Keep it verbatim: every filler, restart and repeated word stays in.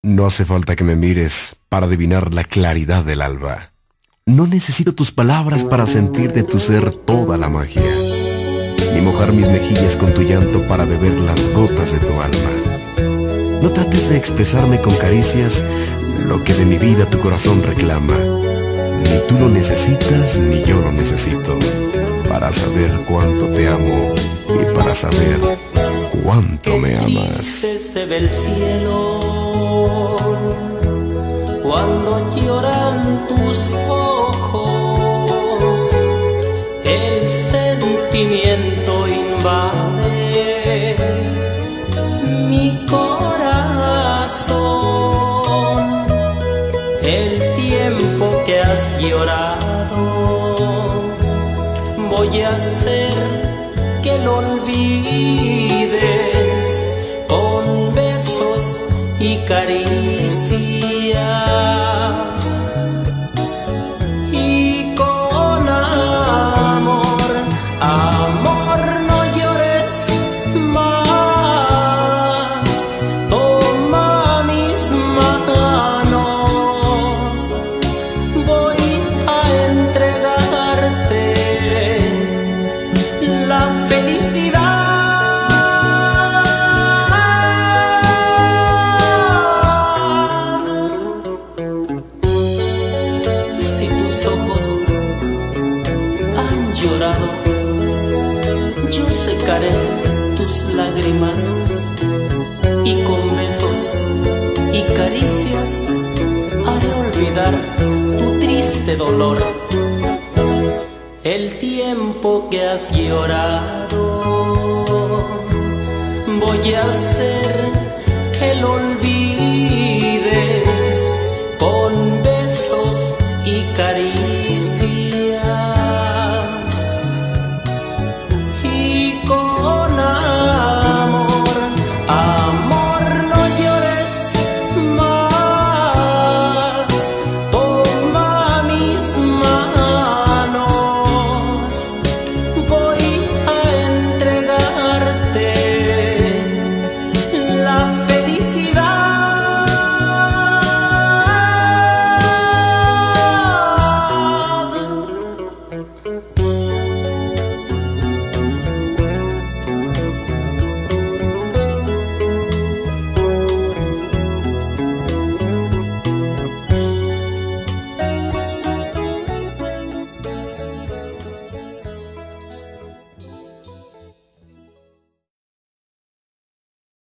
No hace falta que me mires para adivinar la claridad del alba. No necesito tus palabras para sentir de tu ser toda la magia, ni mojar mis mejillas con tu llanto para beber las gotas de tu alma. No trates de expresarme con caricias lo que de mi vida tu corazón reclama. Ni tú lo necesitas, ni yo lo necesito, para saber cuánto te amo y para saber cuánto me amas. Triste se ve el cielo cuando lloran tus ojos. El sentimiento invade mi corazón. El tiempo que has llorado voy a hacer que lo olvides con besos y caricias y con amor. Amor, no llores más, toma mis manos, voy a entregarte la felicidad. Si tus ojos han llorado, yo secaré tus lágrimas y con besos y caricias haré olvidar tu triste dolor. El tiempo que has llorado voy a hacer que lo olvides